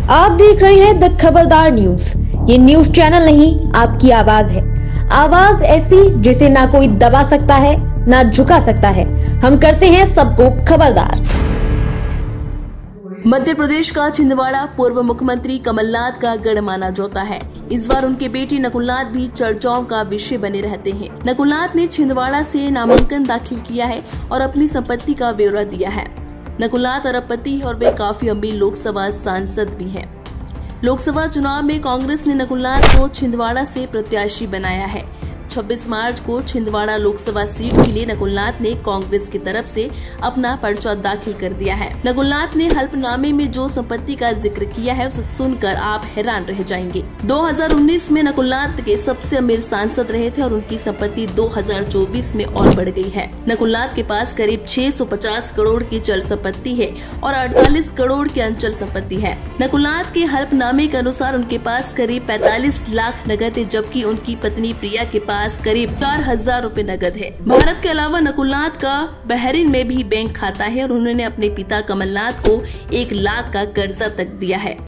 आप देख रहे हैं द खबरदार न्यूज। ये न्यूज चैनल नहीं, आपकी आवाज है। आवाज ऐसी जिसे ना कोई दबा सकता है ना झुका सकता है। हम करते हैं सबको खबरदार। मध्य प्रदेश का छिंदवाड़ा पूर्व मुख्यमंत्री कमलनाथ का गढ़ माना जाता है। इस बार उनके बेटे नकुलनाथ भी चर्चाओं का विषय बने रहते हैं। नकुलनाथ ने छिंदवाड़ा से नामांकन दाखिल किया है और अपनी संपत्ति का ब्यौरा दिया है। नकुलनाथ अरबपति है और वे काफी अमीर लोकसभा सांसद भी हैं। लोकसभा चुनाव में कांग्रेस ने नकुलनाथ को छिंदवाड़ा से प्रत्याशी बनाया है। 26 मार्च को छिंदवाड़ा लोकसभा सीट के लिए नकुलनाथ ने कांग्रेस की तरफ से अपना पर्चा दाखिल कर दिया है। नकुलनाथ ने हल्फनामे में जो संपत्ति का जिक्र किया है उसे सुनकर आप हैरान रह जाएंगे। 2019 में नकुलनाथ के सबसे अमीर सांसद रहे थे और उनकी संपत्ति 2024 में और बढ़ गई है। नकुलनाथ के पास करीब 650 करोड़ की चल संपत्ति है और 48 करोड़ की अंचल संपत्ति है। नकुलनाथ के हल्फनामे के अनुसार उनके पास करीब 45 लाख नगद है, जबकि उनकी पत्नी प्रिया के पास करीब 4000 रुपए नगद है। भारत के अलावा नकुलनाथ का बहरीन में भी बैंक खाता है और उन्होंने अपने पिता कमलनाथ को 1 लाख का कर्जा तक दिया है।